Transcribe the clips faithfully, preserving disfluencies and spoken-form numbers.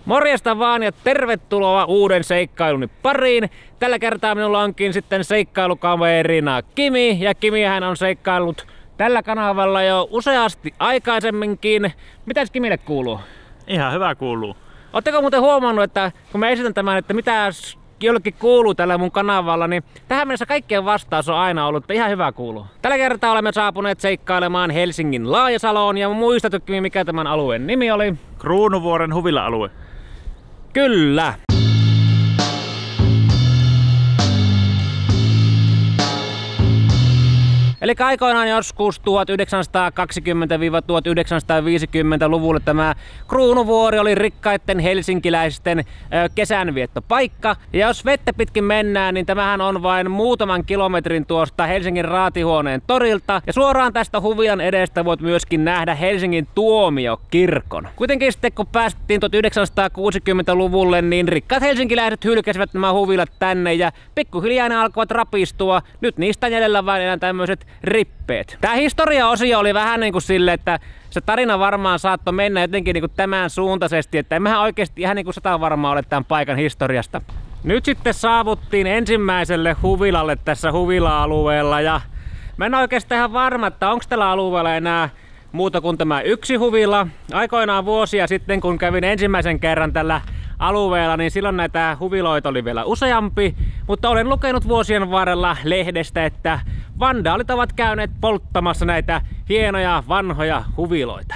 Morjesta vaan ja tervetuloa uuden seikkailuni pariin. Tällä kertaa minulla onkin sitten seikkailukaverina Kimi, ja Kimihän on seikkaillut tällä kanavalla jo useasti aikaisemminkin. Mitäs Kimille kuuluu? Ihan hyvä kuuluu. Oletteko muuten huomannut, että kun mä esitän tämän, että mitä jollekin kuuluu tällä mun kanavalla, niin tähän mennessä kaikkien vastaus on aina ollut, että ihan hyvä kuuluu. Tällä kertaa olemme saapuneet seikkailemaan Helsingin Laajasaloon, ja muistatko Kimi, mikä tämän alueen nimi oli? Kruunuvuoren huvila-alue. Kyllä. Eli aikoinaan joskus tuhatyhdeksänsataakaksikymmentä–tuhatyhdeksänsataaviisikymmentäluvulla tämä Kruunuvuori oli rikkaitten helsinkiläisten ö, kesänviettopaikka. Ja jos vettä pitkin mennään, niin tämähän on vain muutaman kilometrin tuosta Helsingin Raatihuoneen torilta. Ja suoraan tästä huvilan edestä voit myöskin nähdä Helsingin tuomiokirkon. Kuitenkin sitten kun päästiin tuhatyhdeksänsataakuusikymmentäluvulle, niin rikkaat helsinkiläiset hylkäsivät nämä huvilat tänne ja pikkuhiljaa ne alkoivat rapistua. Nyt niistä on jäljellä vain enää tämmöiset rippeet. Tää historia-osio oli vähän niin kuin sille, että se tarina varmaan saattoi mennä jotenkin niin kuin tämän suuntaisesti, että emmehän oikeasti ihan niin kuin sata varmaa ole tämän paikan historiasta. Nyt sitten saavuttiin ensimmäiselle huvilalle tässä huvila-alueella, ja mä en oikeastaan ihan varma, että onko tällä alueella enää muuta kuin tämä yksi huvila. Aikoinaan vuosia sitten, kun kävin ensimmäisen kerran tällä alueella, niin silloin näitä huviloita oli vielä useampi, mutta olen lukenut vuosien varrella lehdestä, että vandaalit ovat käyneet polttamassa näitä hienoja vanhoja huviloita.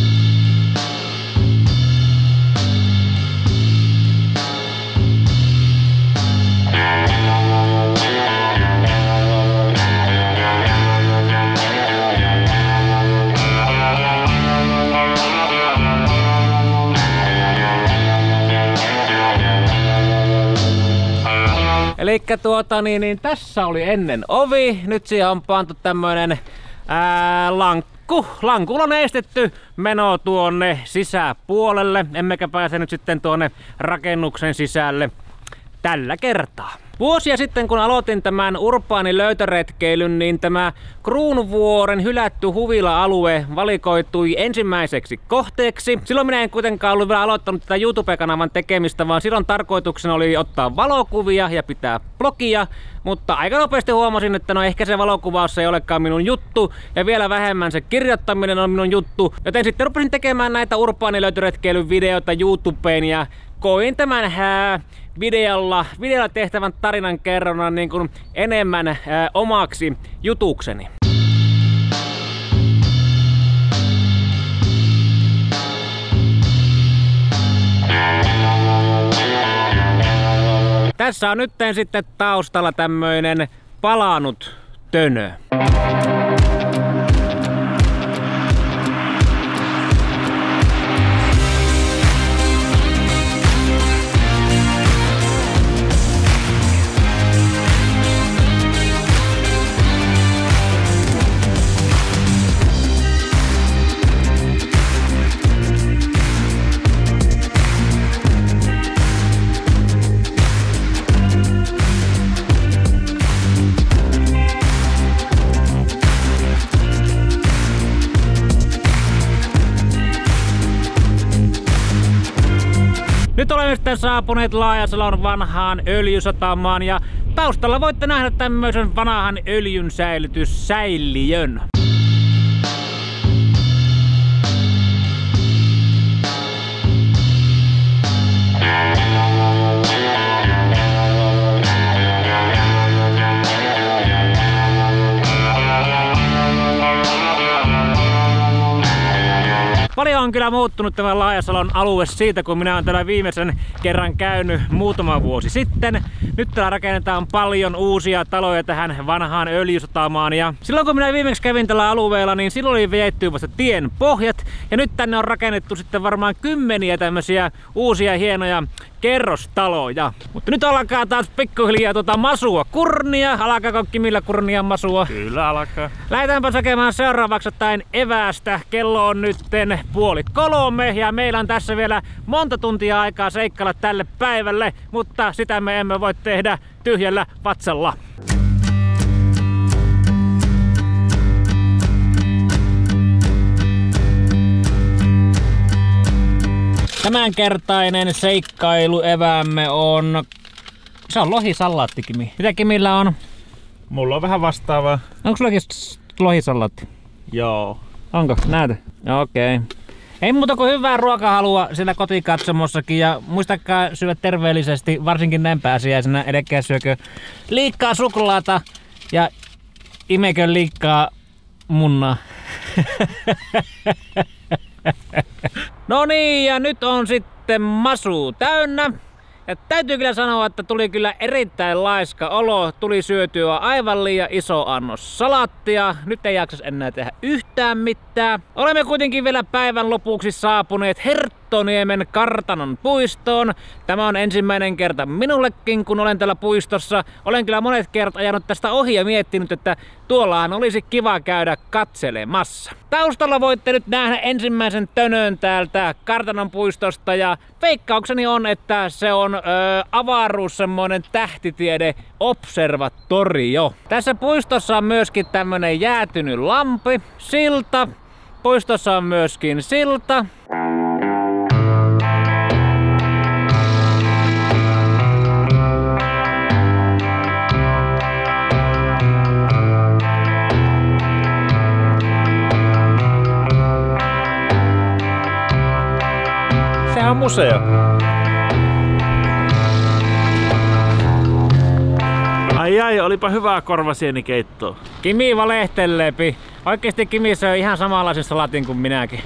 Elikkä tuota niin, niin tässä oli ennen ovi, nyt siihen on pantu tämmönen ää, lankku. Lankulla on estetty meno tuonne sisäpuolelle, emmekä pääse nyt sitten tuonne rakennuksen sisälle tällä kertaa. Vuosia sitten, kun aloitin tämän urbaanin löytöretkeilyn, niin tämä Kruunuvuoren hylätty huvila-alue valikoitui ensimmäiseksi kohteeksi. Silloin minä en kuitenkaan ollut vielä aloittanut tätä YouTube-kanavan tekemistä, vaan silloin tarkoituksena oli ottaa valokuvia ja pitää blogia. Mutta aika nopeasti huomasin, että no ehkä se valokuvaus ei olekaan minun juttu, ja vielä vähemmän se kirjoittaminen on minun juttu. Joten sitten rupesin tekemään näitä urbaani löytöretkeilyn videoita YouTubeen, ja koin tämän hää videolla, videolla tehtävän tarinan kerronnan niin kuin enemmän ää, omaksi jutukseni. Tässä on nyt sitten taustalla tämmöinen palanut tönö. Nyt olemme sitten saapuneet Laajasalon vanhaan öljysatamaan, ja taustalla voitte nähdä tämmöisen vanhan öljyn säilytyssäiliön. Paljon on kyllä muuttunut tämä Laajasalon alue siitä, kun minä olen täällä viimeisen kerran käynyt muutama vuosi sitten. Nyt täällä rakennetaan paljon uusia taloja tähän vanhaan öljysatamaan, ja silloin kun minä viimeksi kävin tällä alueella, niin silloin oli vietty vasta tien pohjat, ja nyt tänne on rakennettu sitten varmaan kymmeniä tämmöisiä uusia hienoja kerrostaloja. Mutta nyt alkaa taas pikkuhiljaa tuota masua kurnia. Alkaako Kimillä kurnia masua? Kyllä alkaa. Lähdetäänpä hakemaan seuraavaksi jotain evästä. Kello on nytten puoli kolme ja meillä on tässä vielä monta tuntia aikaa seikkailla tälle päivälle, mutta sitä me emme voi tehdä tyhjällä vatsalla. Tämänkertainen seikkailueväämme on... Se on lohisalaatti, Kimi. Mitä Kimillä on? Mulla on vähän vastaavaa. Onko sullakin lohisalaatti? Joo. Onko? Näytä. Okei. Okay. Ei muuta kuin hyvää ruokahalua siellä kotikatsomossakin ja muistakaa syödä terveellisesti, varsinkin näin pääsiäisenä, edekkää syökö liikaa suklaata ja imekö liikaa munnaa. No niin, ja nyt on sitten masu täynnä. Ja täytyy kyllä sanoa, että tuli kyllä erittäin laiska olo. Tuli syötyä aivan liian iso annos salattia. Nyt ei jaksas enää tehdä yhtään mitään. Olemme kuitenkin vielä päivän lopuksi saapuneet Herttoniemen kartanon puistoon. Tämä on ensimmäinen kerta minullekin, kun olen täällä puistossa. Olen kyllä monet kertat ajanut tästä ohi ja miettinyt, että tuollahan olisi kiva käydä katselemassa. Taustalla voitte nyt nähdä ensimmäisen tönön täältä kartanon puistosta ja veikkaukseni on, että se on öö, avaruus semmoinen tähtitiede observatorio. Tässä puistossa on myöskin tämmönen jäätynyt lampi, silta. Puistossa on myöskin silta. Sehän on museo. Ai ai, olipa hyvää korvasienikeittoa. Kimi valehteleepi. Oikeesti Kimi söi ihan samanlaisen salatin kuin minäkin.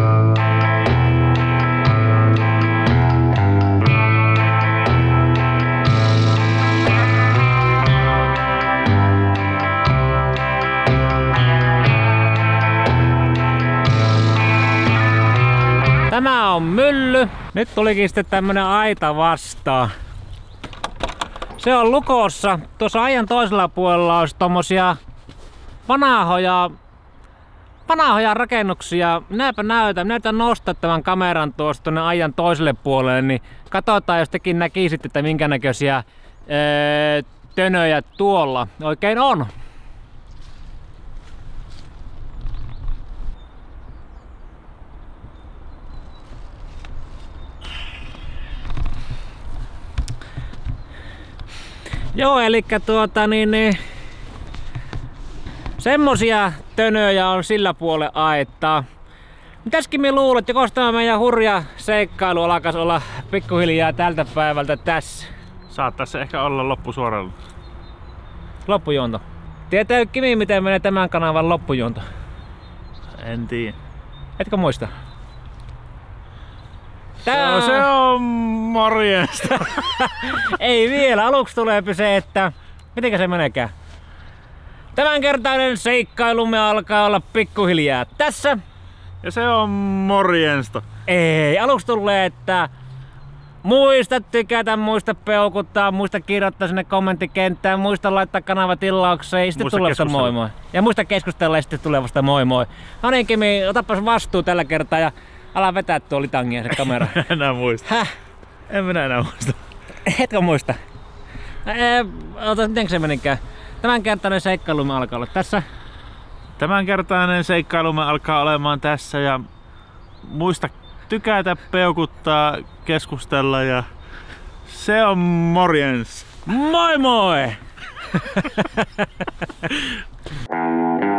Tämä on mylly. Nyt tulikin sitten tämmönen aita vastaan. Se on lukossa. Tuossa aidan toisella puolella olisi tommosia vanhoja, vanhoja rakennuksia. Minäpä näytän. Minä nostaa tämän kameran tuosta tuonne aidan toiselle puolelle, niin katsotaan, jos tekin näkisitte, että minkä näköisiä öö, tönöjä tuolla oikein on. Joo, eli tuota niin, niin semmosia tönöjä on sillä puolella aittaa. Mitäs Kimi luulet, joko tämä meidän hurja seikkailu alkaisi olla pikkuhiljaa tältä päivältä tässä? Saattais se ehkä olla loppusuoralla. Loppujuonto. Tietää Kimi, miten menee tämän kanavan loppujuonto? En tiedä. Etkö muista? Tää... Se, se on morjesta. Ei vielä. Aluksi tulee se, että mitenkä se menekään. Tämänkertainen seikkailumme alkaa olla pikkuhiljaa tässä. Ja se on morjesta. Ei. Aluksi tulee, että muista tykätä, muista peukuttaa, muista kirjoittaa sinne kommenttikenttään, muista laittaa kanava tilaukseen ja sitten tulevasta moi moi. Ja muista keskustella ja sitten tulevasta moi moi. No niin Kimi, otapas vastuu tällä kertaa ja ala vetää tuo litangia se kamera. En enää muista. Häh? En minä enää muista. Etkö muista? Ee, ota, miten se menikään? Tämänkertainen seikkailumme alkaa olla tässä. Tämänkertainen seikkailumme alkaa olemaan tässä ja muista tykätä, peukuttaa, keskustella ja se on morjens. Moi moi!